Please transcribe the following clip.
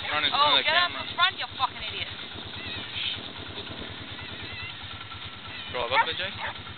Run in front of the get out camera. in front, you fucking idiot. Drive up there, Jake.